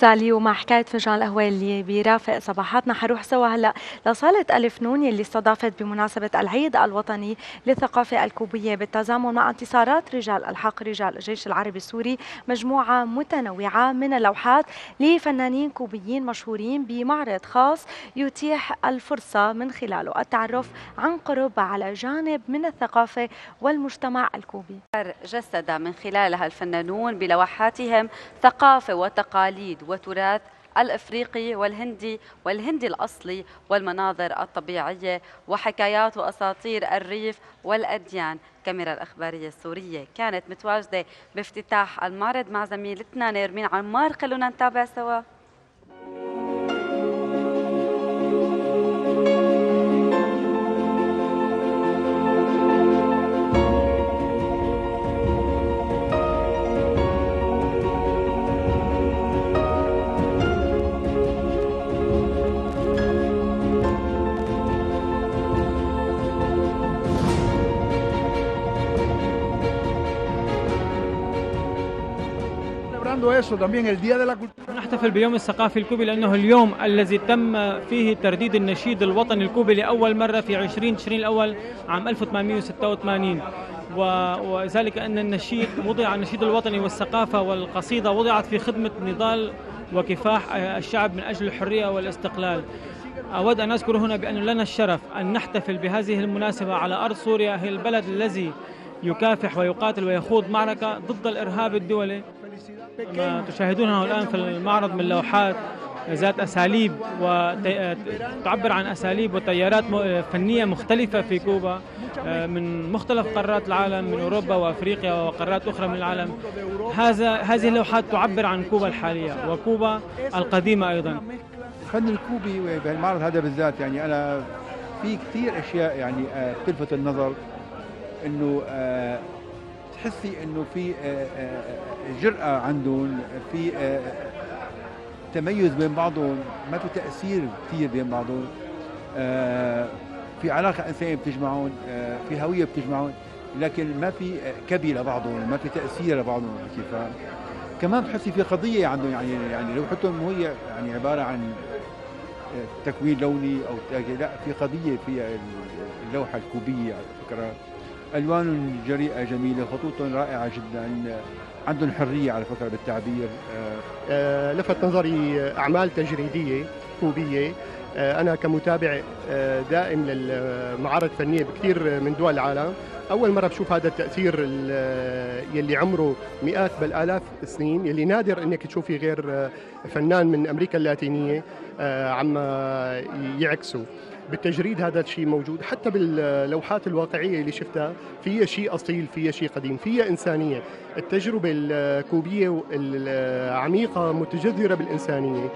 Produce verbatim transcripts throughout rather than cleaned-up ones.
سالي، ومع حكاية فنجان القهوة اللي بيرافق صباحاتنا حروح سوا هلا لصالة ألف نون يلي استضافت بمناسبة العيد الوطني للثقافة الكوبية بالتزامن مع انتصارات رجال الحق رجال الجيش العربي السوري مجموعة متنوعة من اللوحات لفنانين كوبيين مشهورين بمعرض خاص يتيح الفرصة من خلاله التعرف عن قرب على جانب من الثقافة والمجتمع الكوبي. جسد من خلالها الفنانون بلوحاتهم ثقافة وتقاليد وتراث الافريقي والهندي والهندي الاصلي والمناظر الطبيعيه وحكايات واساطير الريف والاديان. الكاميرا الاخباريه السوريه كانت متواجده بافتتاح المعرض مع زميلتنا نيرمين عمار، خلونا نتابع سوا. نحتفل بيوم الثقافي الكوبي لأنه اليوم الذي تم فيه ترديد النشيد الوطني الكوبي لأول مرة في عشرين تشرين الأول عام ألف وثمانمئة وستة وثمانين، وذلك أن النشيد وضع النشيد الوطني والثقافة والقصيدة وضعت في خدمة نضال وكفاح الشعب من أجل الحرية والاستقلال. أود أن أذكر هنا بأن لنا الشرف أن نحتفل بهذه المناسبة على أرض سوريا، هي البلد الذي يكافح ويقاتل ويخوض معركة ضد الإرهاب الدولي. ما تشاهدونه الآن في المعرض من لوحات ذات أساليب وتعبر عن أساليب وتيارات فنية مختلفة في كوبا من مختلف قارات العالم، من أوروبا وأفريقيا وقارات أخرى من العالم. هذا هذه اللوحات تعبر عن كوبا الحالية وكوبا القديمة أيضا. الفن الكوبي بالمعرض هذا بالذات يعني أنا في كثير أشياء يعني بتلفت النظر، إنه تحسي إنه في جرأة عندهم، في تميز بين بعضهم، ما في تأثير كثير بين بعضهم، في علاقة إنسانية بتجمعهم، في هوية بتجمعهم، لكن ما في كبي لبعضهم، ما في تأثير لبعضهم. كيف كمان بتحسي في قضية عندهم، يعني يعني لو حتى هي يعني عبارة عن تكوين لوني أو لا، في قضية في اللوحة الكوبية على فكرة. ألوان جريئة جميلة، خطوطهم رائعة جدا، عندهم حرية على فكرة بالتعبير. أه لفت نظري أعمال تجريدية كوبية. أه أنا كمتابع أه دائم للمعارض الفنية بكثير من دول العالم، أول مرة بشوف هذا التأثير يلي عمره مئات بل آلاف السنين، يلي نادر إنك تشوفي غير فنان من أمريكا اللاتينية أه عم يعكسوا بالتجريد. هذا الشيء موجود حتى باللوحات الواقعية اللي شفتها، فيها شيء أصيل، فيها شيء قديم، فيها إنسانية. التجربة الكوبية العميقة متجذرة بالإنسانية.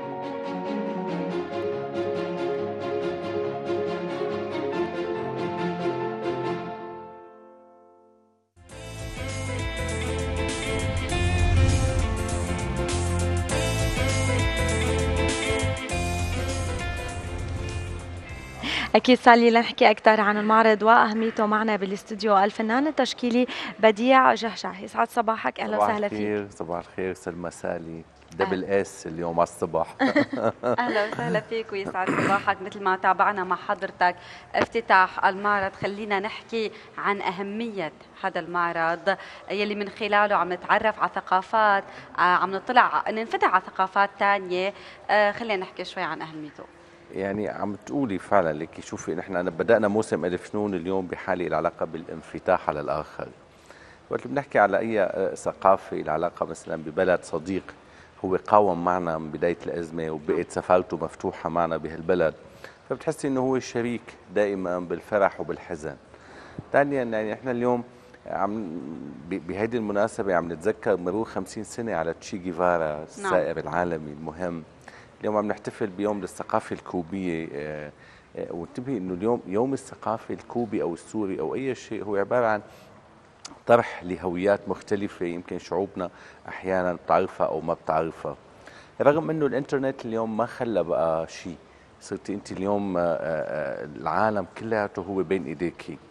أكيد سالي، لنحكي أكثر عن المعرض وأهميته معنا بالاستوديو الفنان التشكيلي بديع جهجه. يسعد صباحك، أهلا وسهلا فيك. صباح الخير. صباح الخير سلمى سالي، دبل اس اليوم على الصبح. أهلا وسهلا فيك ويسعد صباحك. مثل ما تابعنا مع حضرتك افتتاح المعرض، خلينا نحكي عن أهمية هذا المعرض يلي من خلاله عم نتعرف على ثقافات، عم نطلع ننفتح على ثقافات ثانية. خلينا نحكي شوي عن أهميته. يعني عم تقولي فعلا لك، شوفي نحن بدأنا موسم ألف فنون اليوم بحالة العلاقة بالانفتاح على الآخر. وقت اللي بنحكي على أي ثقافة العلاقة مثلا ببلد صديق هو قاوم معنا من بداية الأزمة وبقت سفارته مفتوحة معنا بهالبلد، فبتحسي إنه هو شريك دائما بالفرح وبالحزن. ثانيا يعني احنا اليوم عم بهيدي المناسبة عم نتذكر مرور خمسين سنة على تشي جيفارا السائر العالمي المهم. اليوم عم نحتفل بيوم للثقافة الكوبية، وانتبهي انه اليوم يوم الثقافة الكوبي او السوري او اي شيء هو عبارة عن طرح لهويات مختلفة يمكن شعوبنا احيانا بتعرفها او ما بتعرفها. رغم انه الانترنت اليوم ما خلى بقى شيء، صرتي انت اليوم العالم كلياته هو بين ايديكي.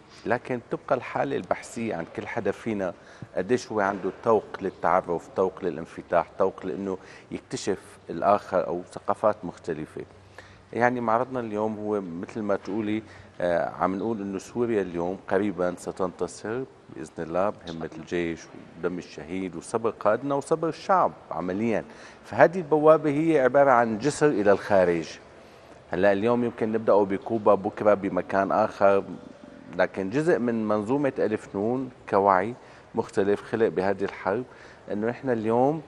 لكن تبقى الحالة البحثية عند كل حدا فينا قديش هو عنده توق للتعرف، توق للانفتاح، توق لأنه يكتشف الآخر أو ثقافات مختلفة. يعني معرضنا اليوم هو مثل ما تقولي آه عم نقول انه سوريا اليوم قريبا ستنتصر باذن الله بهمه الجيش ودم الشهيد وصبر قائدنا وصبر الشعب عمليا. فهذه البوابه هي عباره عن جسر الى الخارج. هلا اليوم يمكن نبداه بكوبا، بكره بمكان اخر، لكن جزء من منظومه الف نون كوعي مختلف خلق بهذه الحرب انه نحن اليوم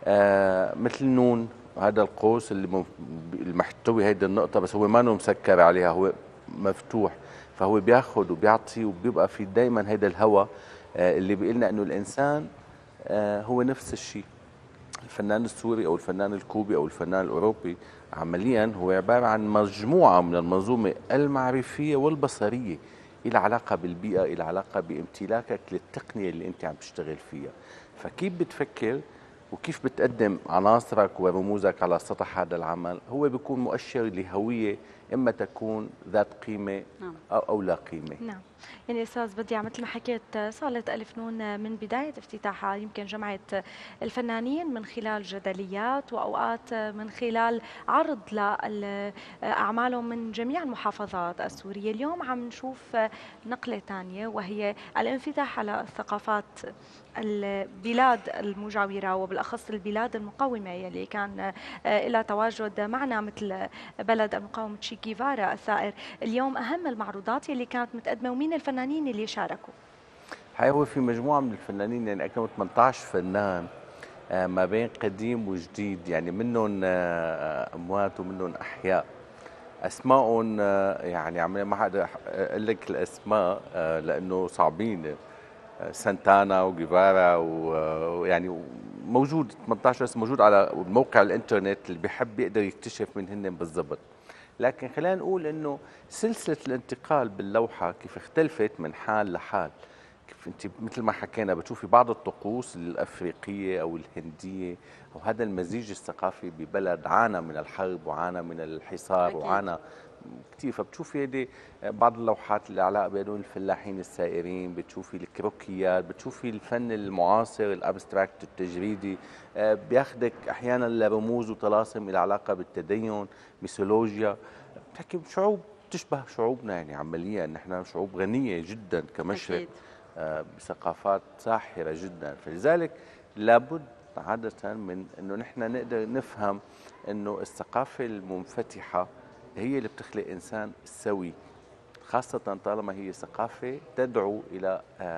آه مثل نون، هذا القوس اللي المحتوي هيدي النقطة، بس هو ما مسكر عليها، هو مفتوح، فهو بياخذ وبيعطي وبيبقى في دائما هيدا الهوى اللي بيقلنا انه الانسان هو نفس الشيء. الفنان السوري او الفنان الكوبي او الفنان الاوروبي عمليا هو عبارة عن مجموعة من المنظومة المعرفية والبصرية إلى علاقة بالبيئة، إلى علاقة بامتلاكك للتقنية اللي انت عم تشتغل فيها. فكيف بتفكر وكيف بتقدم عناصرك ورموزك على سطح هذا العمل هو بيكون مؤشر لهوية إما تكون ذات قيمة أو, أو لا قيمة. نعم. يعني أستاذ بديع مثل ما حكيت صالة ألف نون من بداية افتتاحها يمكن جمعت الفنانين من خلال جدليات وأوقات من خلال عرض لأعمالهم من جميع المحافظات السورية. اليوم عم نشوف نقلة ثانية وهي الانفتاح على الثقافات البلاد المجاورة وبالأخص البلاد المقاومة يلي كان لها تواجد معنا مثل بلد المقاومة تشي جيفارا الثائر. اليوم أهم المعروضات يلي كانت متقدمة ومين الفنانين اللي شاركوا؟ الحقيقة هو في مجموعة من الفنانين، يعني كانوا ثمانية عشر فنان ما بين قديم وجديد، يعني منهم أموات ومنهم أحياء. أسمائهم يعني عم ما حدا أقول لك الأسماء لأنه صعبين، سانتانا وجيفارا ويعني موجود ثمانية عشر اسم موجود على موقع الانترنت، اللي بيحب يقدر يكتشف من هن بالضبط. لكن خلينا نقول انه سلسله الانتقال باللوحه كيف اختلفت من حال لحال. كيف انت مثل ما حكينا بتشوفي بعض الطقوس الافريقيه او الهنديه او هذا المزيج الثقافي ببلد عانى من الحرب وعانى من الحصار أكيد. وعانى كثير، فبتشوفي هيدي بعض اللوحات اللي علاقه بهدول الفلاحين السائرين، بتشوفي الكروكيات، بتشوفي الفن المعاصر الابستراكت التجريدي، بياخذك احيانا لرموز وطلاسم الى علاقه بالتدين، ميثولوجيا، بتحكي شعوب تشبه شعوبنا، يعني عمليا نحن شعوب غنيه جدا كمشرق بثقافات ساحره جدا. فلذلك لابد عاده من انه نحن نقدر نفهم انه الثقافه المنفتحه هي اللي بتخلق إنسان سوي، خاصة طالما هي ثقافة تدعو إلى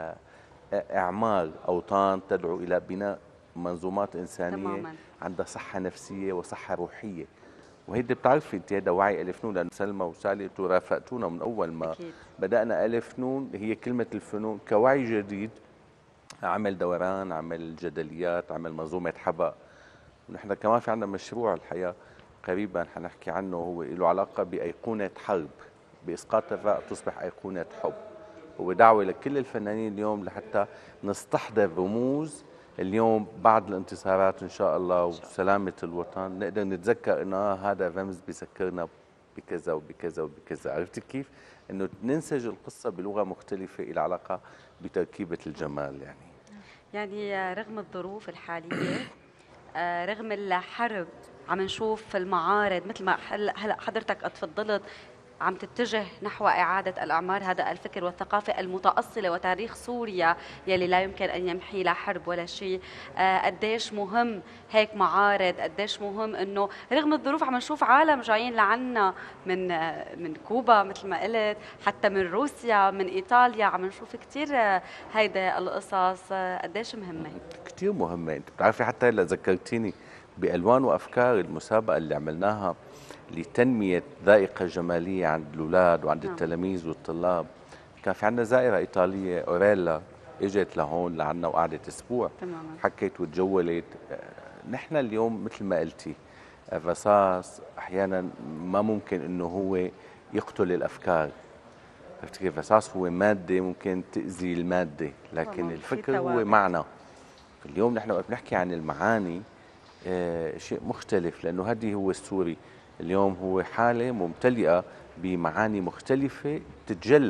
إعمار أوطان، تدعو إلى بناء منظومات إنسانية تماماً. عندها صحة نفسية وصحة روحية. وهيدا بتعرفي أنت هذا وعي ألف نون، لأن سلمى وسالي أنتوا رافقتونا من أول ما أكيد. بدأنا ألف نون، هي كلمة الفنون كوعي جديد، عمل دوران، عمل جدليات، عمل منظومة حبق. ونحن كمان في عندنا مشروع الحياة قريبا حنحكي عنه، هو له علاقة بأيقونة حرب، بإسقاط الرأى تصبح أيقونة حب. هو دعوة لكل الفنانين اليوم لحتى نستحضر رموز اليوم بعد الانتصارات إن شاء الله وسلامة الوطن، نقدر نتذكر إنه هذا الرمز بيذكرنا بكذا وبكذا وبكذا. عرفتي كيف؟ إنه ننسج القصة بلغة مختلفة إلى علاقة بتركيبة الجمال. يعني يعني رغم الظروف الحالية، رغم الحرب، عم نشوف المعارض مثل ما هلا حضرتك اتفضلت عم تتجه نحو إعادة الأعمار هذا الفكر والثقافة المتأصلة وتاريخ سوريا يلي لا يمكن أن يمحي لا حرب ولا شيء. قديش مهم هيك معارض، قديش مهم إنه رغم الظروف عم نشوف عالم جايين لعنا من من كوبا مثل ما قلت، حتى من روسيا، من إيطاليا، عم نشوف كثير هيدا القصص. قديش مهمة؟ كثير مهمة. أنت بتعرفي حتى هلا ذكرتيني بألوان وأفكار المسابقة اللي عملناها لتنمية ذائقة جمالية عند الأولاد وعند نعم. التلاميذ والطلاب. كان في عندنا زائرة إيطالية أوريلا اجت لهون لعنا وقعدت أسبوع تماما. حكيت وتجولت. نحن اليوم مثل ما قلتي الرصاص أحيانا ما ممكن إنه هو يقتل الأفكار. عرفت كيف؟ الرصاص هو مادة ممكن تأذي المادة، لكن الفكر هو معنى. اليوم نحن وقت بنحكي عن المعاني آه شيء مختلف، لأنه هذه هو السوري اليوم، هو حالة ممتلئة بمعاني مختلفة تتجلى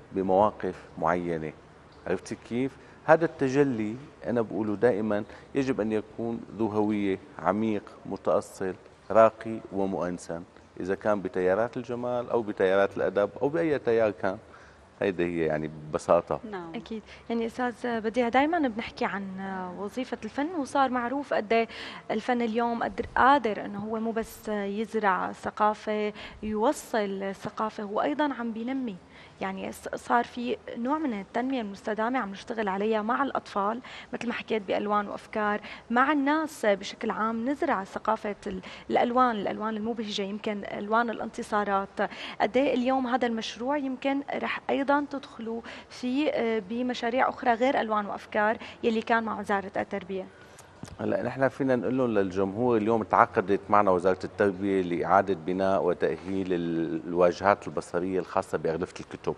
بمواقف معينة. عرفتي كيف؟ هذا التجلي أنا بقوله دائما يجب أن يكون ذو هوية، عميق، متأصل، راقي ومؤنسا، إذا كان بتيارات الجمال أو بتيارات الأدب أو بأي تيار كان. هيدي هي يعني ببساطة. نعم. أكيد. يعني أستاذ بديع دائما بنحكي عن وظيفة الفن، وصار معروف قد ايه الفن اليوم قدر قادر أنه هو مو بس يزرع ثقافة، يوصل الثقافة، هو أيضا عم بينمي. يعني صار في نوع من التنمية المستدامة عم نشتغل عليها مع الأطفال مثل ما حكيت بألوان وأفكار، مع الناس بشكل عام نزرع ثقافة الألوان، الألوان المبهجة، يمكن ألوان الانتصارات. قد ايه اليوم هذا المشروع يمكن رح أيضا تدخلوا فيه بمشاريع أخرى غير ألوان وأفكار يلي كان مع وزارة التربية. هلا نحن فينا نقول لهم للجمهور اليوم تعاقدت معنا وزارة التربية لإعادة بناء وتأهيل الواجهات البصرية الخاصة بأغلفة الكتب.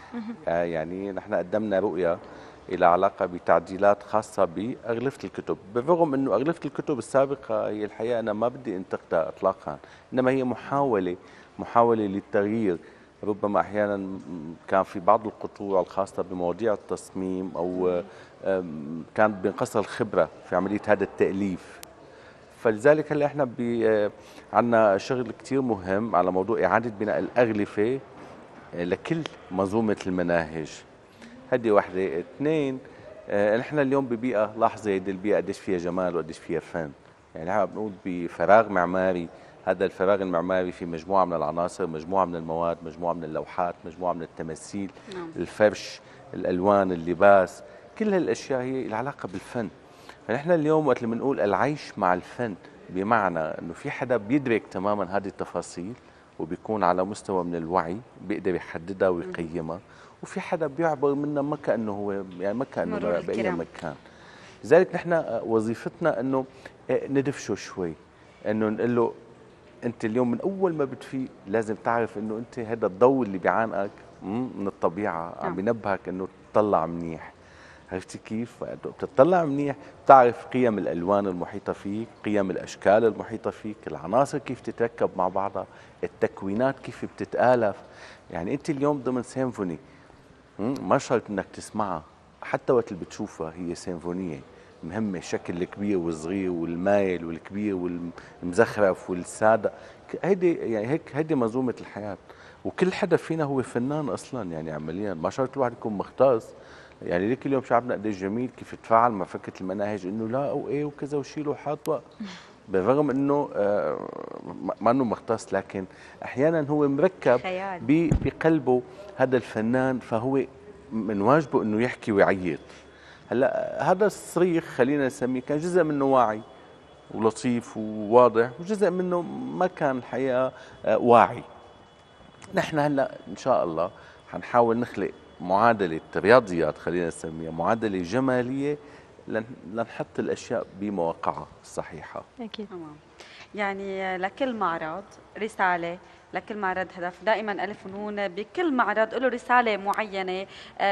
آه يعني نحن قدمنا رؤية إلى علاقة بتعديلات خاصة بأغلفة الكتب، بالرغم أنه أغلفة الكتب السابقة هي الحقيقة أنا ما بدي انتقدها إطلاقا، إنما هي محاولة محاولة للتغيير. ربما أحيانا كان في بعض القطوع الخاصة بمواضيع التصميم أو كانت بينقصها الخبرة في عملية هذا التأليف. فلذلك هلا احنا عندنا شغل كتير مهم على موضوع إعادة بناء الأغلفة لكل منظومة المناهج. هذه واحدة. اثنين، نحن اليوم ببيئة، لاحظي هيدي البيئة قديش فيها جمال وقديش فيها فن. يعني احنا بنقول بفراغ معماري، هذا الفراغ المعماري في مجموعة من العناصر، مجموعة من المواد، مجموعة من اللوحات، مجموعة من التماثيل، نعم. الفرش، الألوان، اللباس، كل هالأشياء هي العلاقة بالفن. فنحن اليوم وقت اللي بنقول العيش مع الفن، بمعنى أنه في حدا بيدرك تماما هذه التفاصيل وبيكون على مستوى من الوعي بيقدر يحددها ويقيمها، وفي حدا بيعبر منها ما كأنه هو يعني ما كأنه بأي مكان. لذلك نحن وظيفتنا أنه ندفشه شوي، أنه نقول له أنت اليوم من أول ما بتفيق لازم تعرف أنه أنت هذا الضوء اللي بيعانقك من الطبيعة عم بينبهك أنه تطلع منيح. عرفتي كيف؟ بتطلع منيح بتعرف قيم الألوان المحيطة فيك، قيم الأشكال المحيطة فيك، العناصر كيف تتركب مع بعضها، التكوينات كيف بتتآلف. يعني أنت اليوم ضمن سيمفوني ما شرط أنك تسمعها، حتى وقت اللي بتشوفها هي سيمفونية مهمة، الشكل الكبير والصغير والمايل والكبير والمزخرف والسادة. هيدي يعني هيك هيدي منظومة الحياة، وكل حدا فينا هو فنان أصلا. يعني عمليا ما شرط الواحد يكون مختص. يعني ليك اليوم شعبنا قديش جميل كيف تفاعل مع فكره المناهج، انه لا وايه وكذا وشيلوا وحاطوا، بالرغم انه آه ما انه مختص، لكن احيانا هو مركب بقلبه هذا الفنان، فهو من واجبه انه يحكي ويعيط. هلا هذا الصريخ خلينا نسميه كان جزء منه واعي ولطيف وواضح، وجزء منه ما كان الحقيقه آه واعي. نحن هلا ان شاء الله حنحاول نخلق معادلة رياضيات، خلينا نسميها معادلة جمالية لنحط الأشياء بمواقعها الصحيحة. أكيد. يعني لكل معرض رسالة، لكل معرض هدف. دائما ألف فنون بكل معرض له رسالة معينة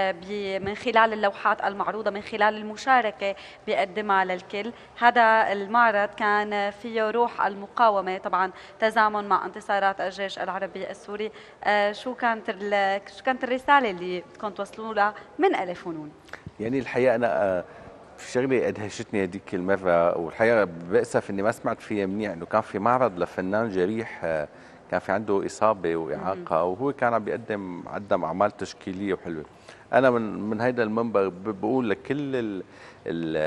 من خلال اللوحات المعروضة، من خلال المشاركة بيقدمها للكل. هذا المعرض كان فيه روح المقاومة، طبعا تزامن مع انتصارات الجيش العربي السوري. شو كانت شو كانت الرسالة اللي بدكم توصلوا لها من ألف فنون؟ يعني الحقيقة أنا في شغله ادهشتني هذيك المره، والحقيقه بأسف اني ما سمعت فيها منيح، انه كان في معرض لفنان جريح كان في عنده اصابه واعاقه، وهو كان عم بيقدم قدم اعمال تشكيليه وحلوه. انا من من هيدا المنبر بقول لكل ال ال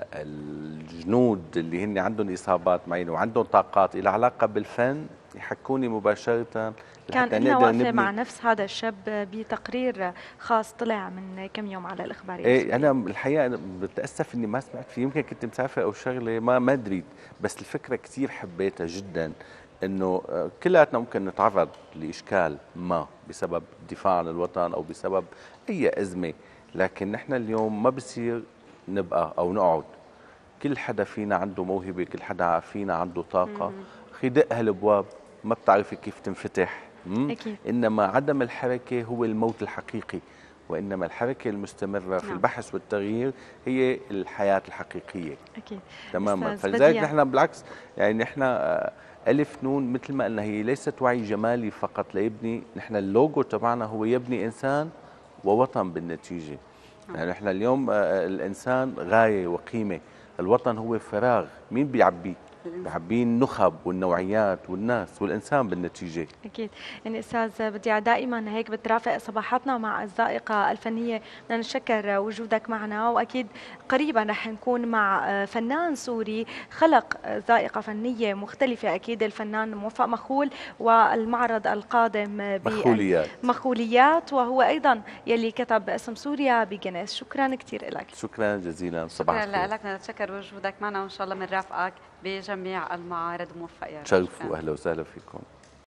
الجنود اللي هن عندهم اصابات معينه وعندهم طاقات إلى علاقه بالفن يحكوني مباشره. كان لنا وقفه مع نفس هذا الشاب بتقرير خاص طلع من كم يوم على الاخباريه. ايه انا الحقيقه أنا بتاسف اني ما سمعت فيه، يمكن كنت مسافر او شغله ما ما دريت، بس الفكره كثير حبيتها جدا، انه كلياتنا ممكن نتعرض لاشكال ما بسبب الدفاع عن الوطن او بسبب اي ازمه، لكن نحن اليوم ما بصير نبقى او نقعد. كل حدا فينا عنده موهبه، كل حدا فينا عنده طاقه، اخي دق هالابواب ما بتعرفي كيف تنفتح. أكيد. إنما عدم الحركة هو الموت الحقيقي، وإنما الحركة المستمرة في البحث والتغيير هي الحياة الحقيقية. أكيد تماما. فلذلك نحن بالعكس، يعني نحن ألف نون مثل ما قلنا هي ليست وعي جمالي فقط ليبني، نحن اللوجو تبعنا هو يبني إنسان ووطن بالنتيجة. يعني احنا اليوم الإنسان غاية وقيمة، الوطن هو فراغ، مين بيعبيه؟ بيعبيه النخب والنوعيات والناس والإنسان بالنتيجة. أكيد. يعني أستاذ بديع دائما هيك بترافق صباحاتنا مع الذائقة الفنية، بدنا نتشكر وجودك معنا، وأكيد قريبا رح نكون مع فنان سوري خلق ذائقة فنية مختلفة، أكيد الفنان موفق مخول، والمعرض القادم مخوليات مخوليات وهو أيضا يلي كتب اسم سوريا بجنيس. شكرا كثير لك. شكرا جزيلا، صباح الخير. شكرا لك، نتشكر وجودك معنا وإن شاء الله بنرافقك بجميع المعارض. موفق يا رب. تشرفوا، أهلا وسهلا فيكم.